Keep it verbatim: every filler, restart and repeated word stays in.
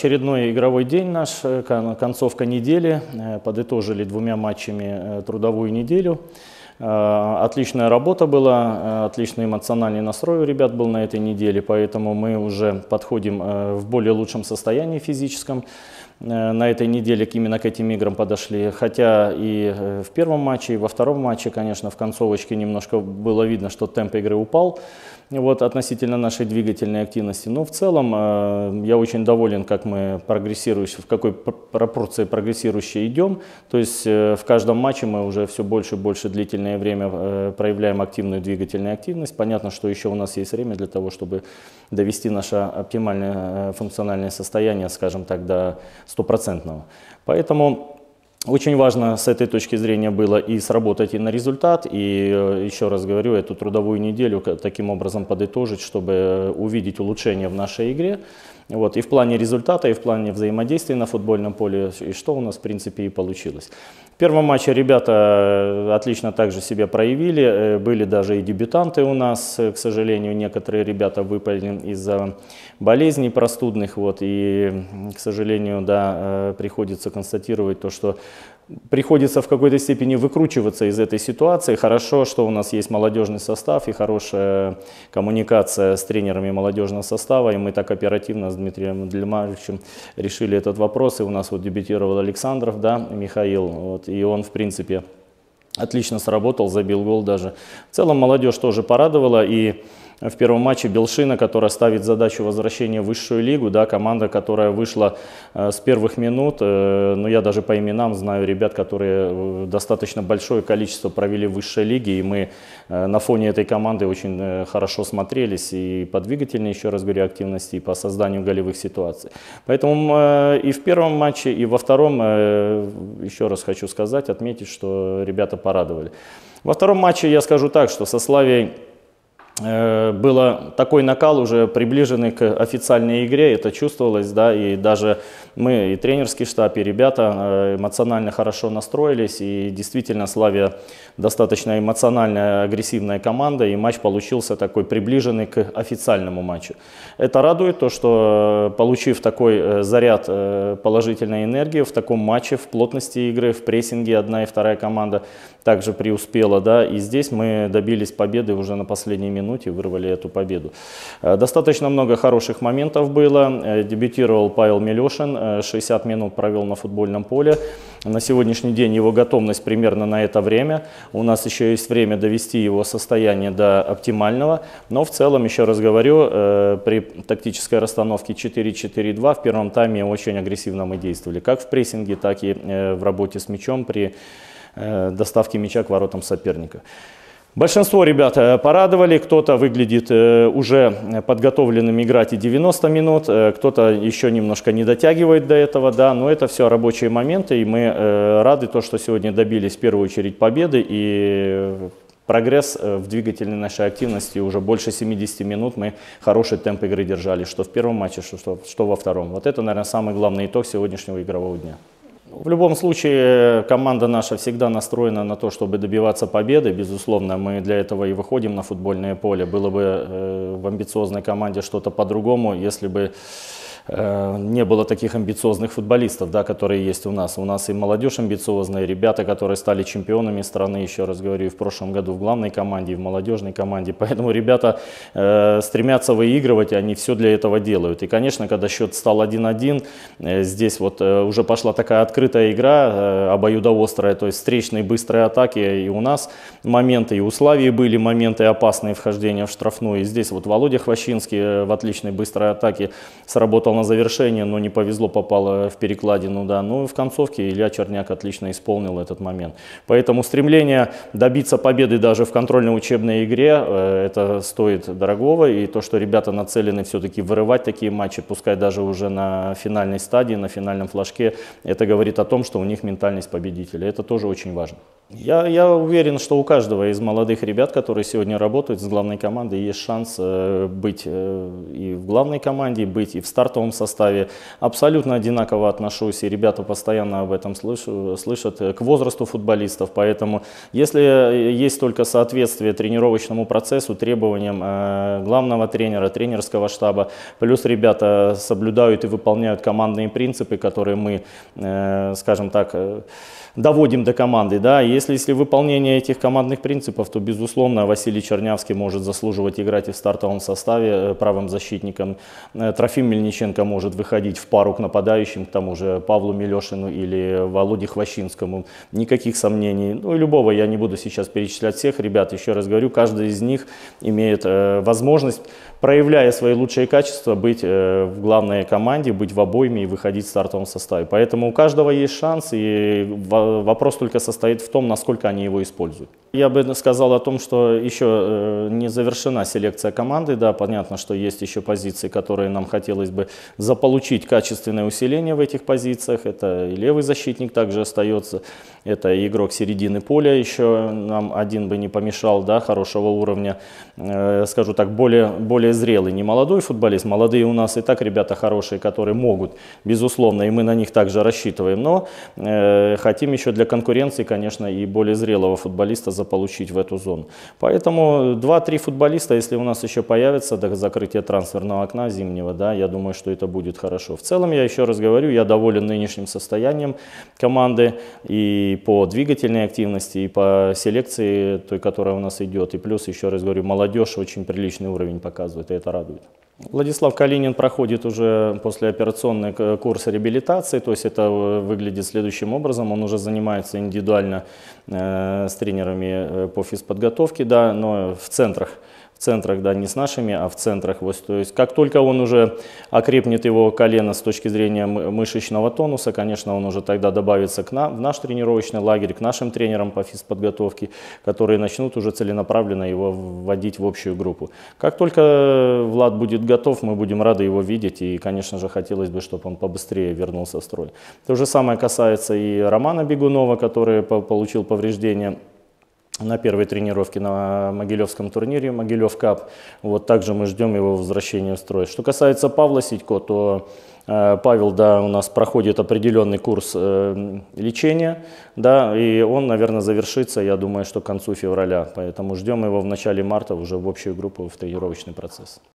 очередной игровой день наш, концовка недели. Подытожили двумя матчами трудовую неделю. Отличная работа была, отличный эмоциональный настрой у ребят был на этой неделе, поэтому мы уже подходим в более лучшем состоянии физическом. На этой неделе именно к этим играм подошли, хотя и в первом матче, и во втором матче, конечно, в концовочке немножко было видно, что темп игры упал вот, относительно нашей двигательной активности. Но в целом э, я очень доволен, как мы прогрессирующие, в какой пропорции прогрессирующие идем. То есть э, в каждом матче мы уже все больше и больше длительное время э, проявляем активную двигательную активность. Понятно, что еще у нас есть время для того, чтобы довести наше оптимальное э, функциональное состояние, скажем так, до стопроцентного. Поэтому очень важно с этой точки зрения было и сработать и на результат, и, еще раз говорю, эту трудовую неделю таким образом подытожить, чтобы увидеть улучшение в нашей игре. Вот, и в плане результата, и в плане взаимодействия на футбольном поле, и что у нас в принципе и получилось. В первом матче ребята отлично также себя проявили, были даже и дебютанты у нас, к сожалению, некоторые ребята выпали из-за болезней простудных, вот, и, к сожалению, да, приходится констатировать то, что приходится в какой-то степени выкручиваться из этой ситуации. Хорошо, что у нас есть молодежный состав и хорошая коммуникация с тренерами молодежного состава, и мы так оперативно с Дмитрием Дельмаровичем решили этот вопрос. И у нас вот дебютировал Александров, да, Михаил, вот, и он, в принципе, отлично сработал, забил гол даже. В целом молодежь тоже порадовала, и в первом матче Белшина, которая ставит задачу возвращения в высшую лигу, да, команда, которая вышла э, с первых минут, э, ну я даже по именам знаю ребят, которые достаточно большое количество провели в высшей лиге, и мы э, на фоне этой команды очень э, хорошо смотрелись и по двигательной, еще раз говорю, активности, и по созданию голевых ситуаций. Поэтому э, и в первом матче, и во втором, э, еще раз хочу сказать, отметить, что ребята порадовали. Во втором матче я скажу так, что со Славией было такой накал, уже приближенный к официальной игре, это чувствовалось, да, и даже мы, и тренерский штаб, и ребята эмоционально хорошо настроились, и действительно Славия достаточно эмоциональная, агрессивная команда, и матч получился такой приближенный к официальному матчу. Это радует, то, что получив такой заряд положительной энергии в таком матче, в плотности игры, в прессинге одна и вторая команда также преуспела, да, и здесь мы добились победы уже на последней минуте, вырвали эту победу. Достаточно много хороших моментов было. Дебютировал Павел Милешин, шестьдесят минут провел на футбольном поле. На сегодняшний день его готовность примерно на это время. У нас еще есть время довести его состояние до оптимального. Но в целом, еще раз говорю, при тактической расстановке четыре четыре два в первом тайме очень агрессивно мы действовали. Как в прессинге, так и в работе с мячом при доставки мяча к воротам соперника. Большинство ребят порадовали, кто-то выглядит уже подготовленным играть и девяносто минут, кто-то еще немножко не дотягивает до этого, да, но это все рабочие моменты, и мы рады, то, что сегодня добились в первую очередь победы, и прогресс в двигательной нашей активности, уже больше семидесяти минут мы хороший темп игры держали, что в первом матче, что, что во втором. Вот это, наверное, самый главный итог сегодняшнего игрового дня. В любом случае, команда наша всегда настроена на то, чтобы добиваться победы. Безусловно, мы для этого и выходим на футбольное поле. Было бы э, в амбициозной команде что-то по-другому, если бы э, не было таких амбициозных футболистов, да, которые есть у нас. У нас и молодежь амбициозная, ребята, которые стали чемпионами страны, еще раз говорю, и в прошлом году в главной команде, и в молодежной команде. Поэтому ребята э, стремятся выигрывать, и они все для этого делают. И, конечно, когда счет стал один-один, э, здесь вот э, уже пошла такая открытая игра, э, обоюдоострая, то есть встречные быстрые атаки. И у нас моменты, и у Славии были моменты опасные вхождения в штрафную. И здесь вот Володя Хвощинский э, в отличной быстрой атаке сработал на завершение, но не повезло, попало в перекладину, да. Ну и в концовке Илья Черняк отлично исполнил этот момент. Поэтому стремление добиться победы даже в контрольно-учебной игре, э, это стоит дорогого. И то, что ребята нацелены все-таки вырывать такие матчи, пускай даже уже на финальной стадии, на финальном флажке, это говорит о том, что у них ментальность победителя. Это тоже очень важно. Я, я уверен, что у каждого из молодых ребят, которые сегодня работают с главной командой, есть шанс э, быть э, и в главной команде, быть и в стартовом составе. Абсолютно одинаково отношусь, и ребята постоянно об этом слышу, слышат, к возрасту футболистов. Поэтому, если есть только соответствие тренировочному процессу, требованиям э, главного тренера, тренерского штаба, плюс ребята соблюдают и выполняют командные принципы, которые мы, э, скажем так, э, доводим до команды, да, если, если выполнение этих командных принципов, то, безусловно, Василий Чернявский может заслуживать играть и в стартовом составе правым защитником. Трофим Мельниченко может выходить в пару к нападающим, к тому же Павлу Милешину или Володе Хвощинскому. Никаких сомнений. Ну и любого, я не буду сейчас перечислять всех ребят, еще раз говорю, каждый из них имеет э, возможность, проявляя свои лучшие качества, быть э, в главной команде, быть в обойме и выходить в стартовом составе. Поэтому у каждого есть шанс, и вопрос только состоит в том, насколько они его используют. Я бы сказал о том, что еще э, не завершена селекция команды. Да, понятно, что есть еще позиции, которые нам хотелось бы заполучить качественное усиление в этих позициях. Это и левый защитник также остается, это игрок середины поля. Еще нам один бы не помешал, да, хорошего уровня, э, скажу так, более, более зрелый, не молодой футболист. Молодые у нас и так ребята хорошие, которые могут, безусловно, и мы на них также рассчитываем. Но э, хотим еще для конкуренции, конечно, и более зрелого футболиста заполучить в эту зону. Поэтому два-три футболиста, если у нас еще появится до закрытия трансферного окна зимнего, да, я думаю, что это будет хорошо. В целом, я еще раз говорю, я доволен нынешним состоянием команды и по двигательной активности, и по селекции той, которая у нас идет. И плюс, еще раз говорю, молодежь очень приличный уровень показывает, и это радует. Владислав Калинин проходит уже послеоперационный курс реабилитации, то есть это выглядит следующим образом. Он уже занимается индивидуально э, с тренерами по физподготовке, да, но в центрах. В центрах, да, не с нашими, а в центрах. Вот, то есть, как только он уже окрепнет его колено с точки зрения мышечного тонуса, конечно, он уже тогда добавится к нам, в наш тренировочный лагерь, к нашим тренерам по физподготовке, которые начнут уже целенаправленно его вводить в общую группу. Как только Влад будет готов, мы будем рады его видеть, и, конечно же, хотелось бы, чтобы он побыстрее вернулся в строй. То же самое касается и Романа Бегунова, который получил повреждение на первой тренировке на Могилевском турнире, Могилев Кап. Вот также мы ждем его возвращения в строй. Что касается Павла Сидько, то э, Павел, да, у нас проходит определенный курс э, лечения, да, и он, наверное, завершится, я думаю, что к концу февраля. Поэтому ждем его в начале марта уже в общую группу, в тренировочный процесс.